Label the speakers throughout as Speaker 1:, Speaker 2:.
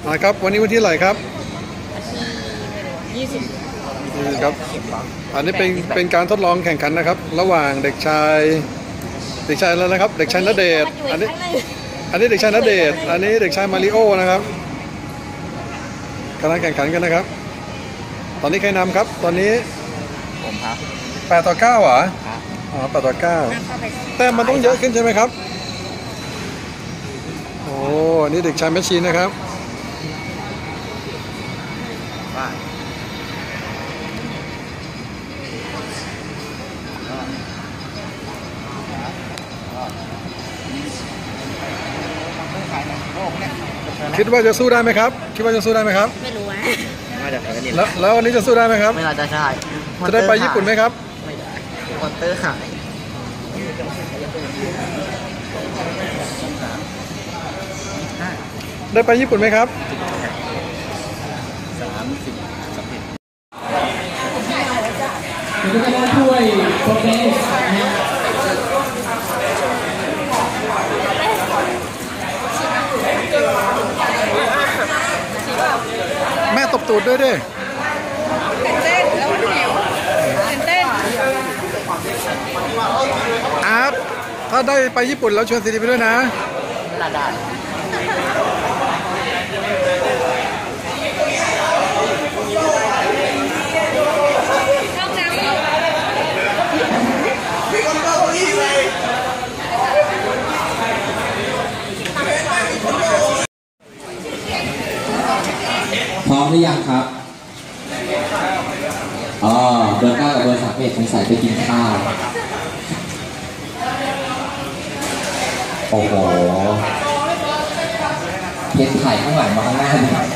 Speaker 1: ครับวันนี้วันที่เท่าไหร่ครับ
Speaker 2: 20
Speaker 1: นี่ครับอันนี้เป็นการทดลองแข่งขันนะครับระหว่างเด็กชายแล้วนะครับเด็กชายณเดชน์อันนี้เด็กชายณเดชน์อันนี้เด็กชายมาริโอนะครับกำลังแข่งขันกันนะครับตอนนี้ใครนำครับตอนนี้
Speaker 3: ผมครับ
Speaker 1: 8-9เหรออ๋อ8-9แต้มมันต้องเยอะขึ้นใช่ไหมครับโอ้นี่เด็กชายแมชชีนนะครับคิดว่าจะสู้ได้ไหมครับไม่รู้ว่าแล้ววันนี้จะสู้ได้ไหมครับ
Speaker 3: ไม่น่าจะใช่
Speaker 1: จะได้ไปญี่ปุ่นไหมครับ
Speaker 3: ไม่ได้มอนเตอร์หาย
Speaker 1: ได้ไปญี่ปุ่นไหมครับ
Speaker 4: ก็ได้ถ้วยโปรเกส
Speaker 1: แม่ตบตูดด้วยดิ
Speaker 2: ตื่นเต้นแล้วมันหิวตื่นเต้น
Speaker 1: อาร์ตถ้าได้ไปญี่ปุ่นแล้วชวนซีดีไปด้วยนะ
Speaker 3: ลาดา
Speaker 4: พร้อมหรือยังครับเบอร์ 9กับเบอร์ 31สงสัยไปกินข้าวโอ้โหเพชรถ่ายข้างหลังมาข้างหน้า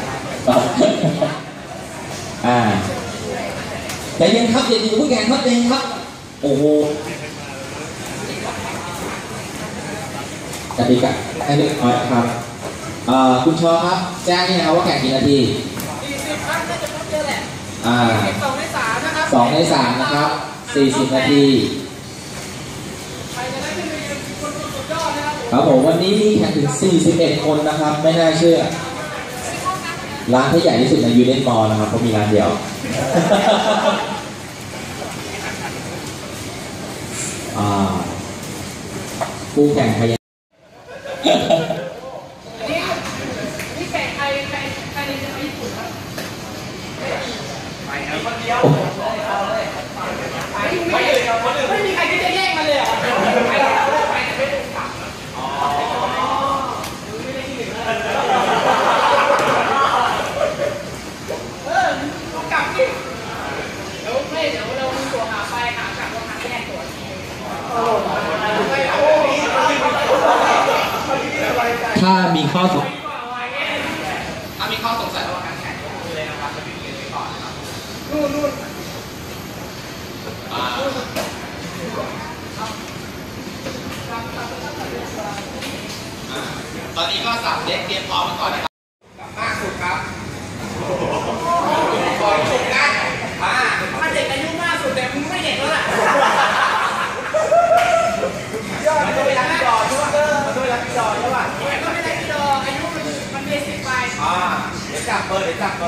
Speaker 4: ใจเย็นครับอย่าดีผู้แข่งครับใจเย็นครับโอ้โหกติกาให้ดูครับคุณชอครับแจ้งนี่นะครับว่าแข่งกี่นาที2 ใน 3นะครับ40 นาทีครับผมวันนี้มีแข่งถึง41 คนนะครับไม่น่าเชื่อร้านที่ใหญ่ที่สุดในยูเนสมอลนะครับเพราะมีร้านเดียวผู้แข่งพยายาม
Speaker 2: นี่แข่งใครจะไปญี่ปุ่นครับไม่มีใครที่จะแย่งมันเลยอ่ะกลับที่เดี๋ยวเราตัวหาไปหากลับเราหาแยกตัว
Speaker 4: ถ้ามีข้อสง
Speaker 3: สัยระหว่างการแข่งเลยนะครับจะมีเรื่องไปก่อนนะครับ
Speaker 2: นู่น
Speaker 3: ตอนนี้ก็สับเล็กเตรียมพร้อมกันก่อนนะครับมากสุดครับก่อนสุดกัน
Speaker 2: มันเด็กอายุมากสุดแต่มึงไม่เด็กแล้วล่ะ
Speaker 3: มันต้องไปรักพี่ดอใช่ป่ะมันต้องไปรักพี่ดอใช่ป่ะ
Speaker 2: มันก็ไม่ได้พี่ดออายุมันเบสิกไป
Speaker 3: เดี๋ยวจับเบอร์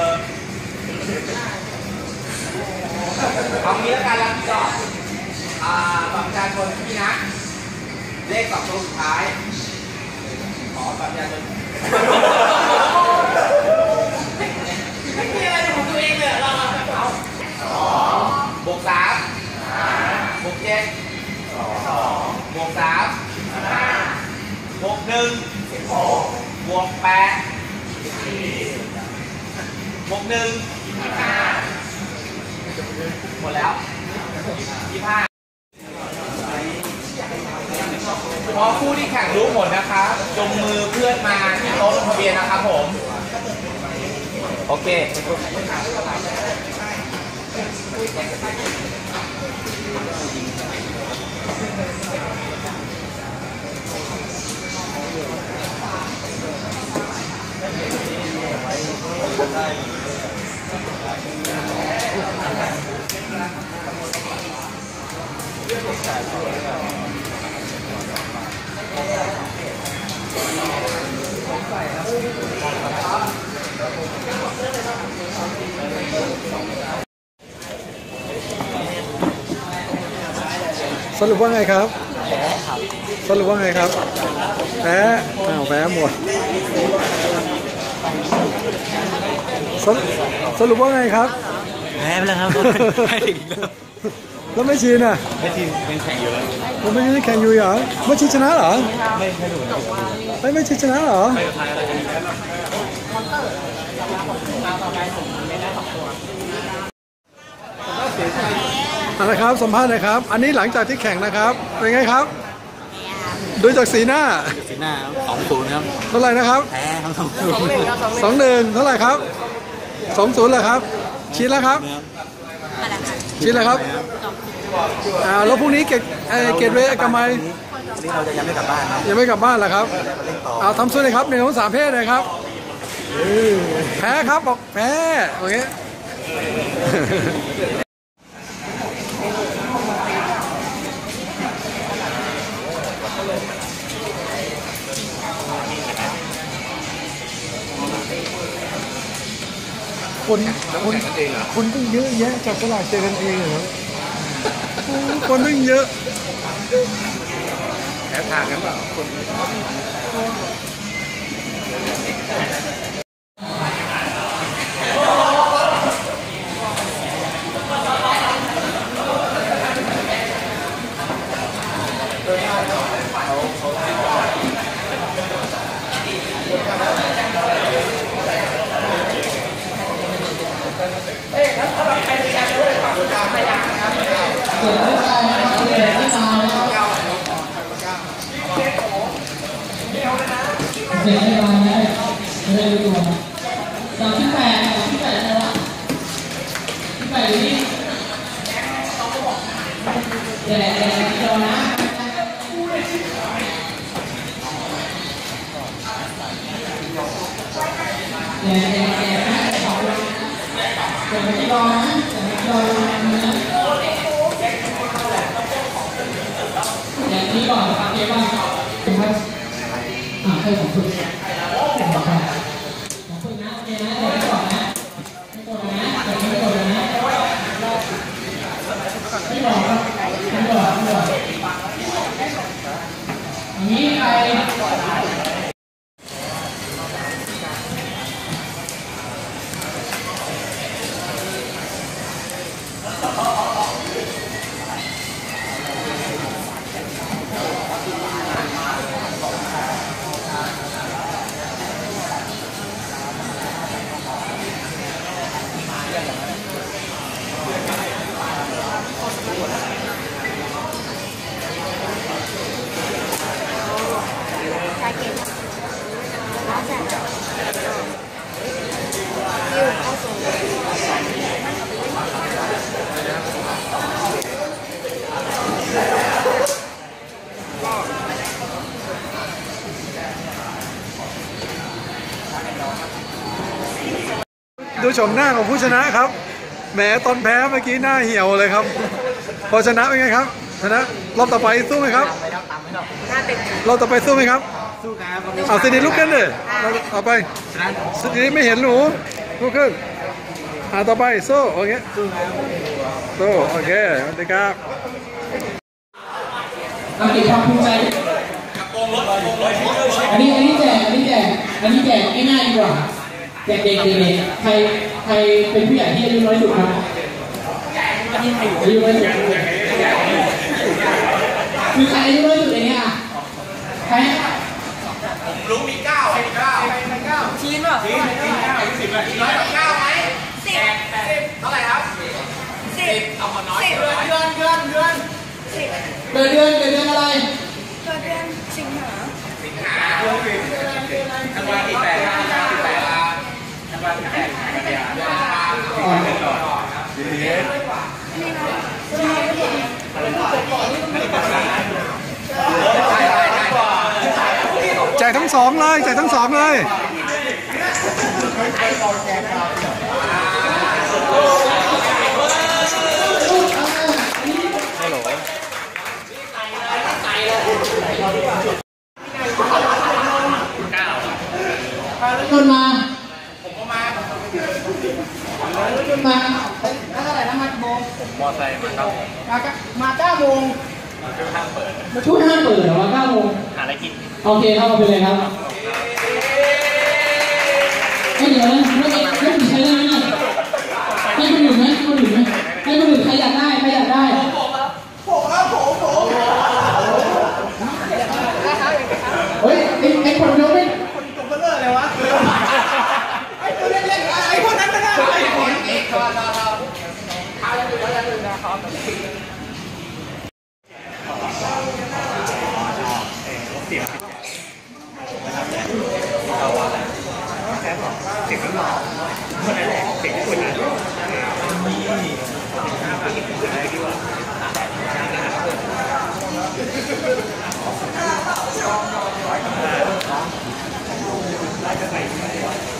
Speaker 3: เอางี้แล้วกันรักพี่ดอบัตรประชาชนพี่นะเลข2 ตัวสุดท้ายขอบัตรประชาชน
Speaker 2: ไม่มีอะไรของตัวเองเลยเราเอา
Speaker 3: บวก3บวก7บวก3บวก1บวก8บวก1หมดแล้ว25พอผู้ที่แข่งรู้หมดนะครับจงมือเพื่อนมาที่โต๊ะลงทะเบียนนะครับผมโอเค
Speaker 1: รุปว่าไงครับสรุปว่าไงครับแพ้แพ้หมดสรุปว่าไงครับ
Speaker 5: แพ้ไปแล้วครับให้ถึง
Speaker 1: แล้วไม่ชีนอ่ะ
Speaker 5: ไม่ทีมเป็นแข่งอยู่แล้ว
Speaker 1: ผมไม่ได้แข่งอยู่เหรอไม่ชีชนะเหรอ
Speaker 5: ไม่ถูก
Speaker 1: ไม่ชีชนะเหรออะไรครับสัมภาษณ์หน่อยครับอันนี้หลังจากที่แข่งนะครับเป็นไงครับดูจากสีหน้า
Speaker 5: 2-0ครับ
Speaker 1: เท่าไหร่นะครับ
Speaker 5: แพ้ครับ
Speaker 1: 2-1เท่าไหร่ครับ2-0เหรอครับชินแล้วครับชินแล้วครับแล้วพรุ่งนี้เกตเวกับไม
Speaker 5: นี่เราจะยังไม่กลับบ้าน
Speaker 1: ยังไม่กลับบ้านเหรอครับทำสู้เลยครับ1 2 3เพศเลยครับแพ้ครับบอกแพ้โอเคคนต้องเยอะแยะจากตลาดเจอกันเองเหรอคนต้องเยอะแพ้ทางกันเปล่า
Speaker 6: เด็กได้มาแล้วไม่ได้ดูตัว38นะที่8อยู่นี่เดี๋ยวจอนะเดี๋ยวจอนะจออย่างนี้ก่อนครับเดี๋ยวก่อนครับให้ผมฝึกผมฝึกนะโอเคนะเดี๋ยวไม่ก่อนนะไม่กดนะเดี๋ยวไม่กดนะไม่บอกครับไม่บอกอันนี้ใคร
Speaker 1: ดูชมหน้าของผู้ชนะครับแหมตอนแพ้เมื่อกี้หน้าเหี่ยวเลยครับพอชนะเป็นไงครับชนะรอบต่อไปสู้ไหมครับรอบต่อไปสู้ไหมครับสู้ครับเอาสิดีลุกขึ้นเลยต่อไปสิดีไม่เห็นหนูลุกขึ้นต่อไปสู้โอเคสู้โอเคสวัสดีครับ
Speaker 6: อันนี้ความภูมิใจอันนี้แจกง่ายๆดีกว่าเด็กใครเป็นผู้ใหญ่ที่อายุน้อยสุดครับอายุน้อยสุดคือใครอายุน้อยสุดในนี้อ่ะใคร
Speaker 3: ผมรู้มี9ใครมี9
Speaker 2: ชีนป่ะ
Speaker 3: ชีนอายุ10เลยน้อยกว่า9ไหม10เท่าไหร่ครับ10เอามาน้อยเดือน
Speaker 6: อะไรเกิดเดือนสิงหา
Speaker 3: ธันวาที่8ธันวาที่8
Speaker 1: แจกทั้งสองเลยแจกทั้งสองเลยฮัลโหล
Speaker 6: ชนมา
Speaker 3: ผมก็มา
Speaker 6: เท่าไหร่นะมากี่โมง
Speaker 3: มอไซค์มาครับ
Speaker 6: มา9 โมงช่วยห้ามเปิดเหรอว่า9 โมง
Speaker 5: หาอะไรกิน
Speaker 6: โอเคครับเอาไปเลยครับไม่เดี๋ยวนะไม่ใช้ได้ไหมเนี่ยให้คนอื่นไหมให้คนอื่นไหมให้คนอื่นใครอยากได้ใครอยากได้เฮ้ยไอ้คนยกไม่
Speaker 5: เ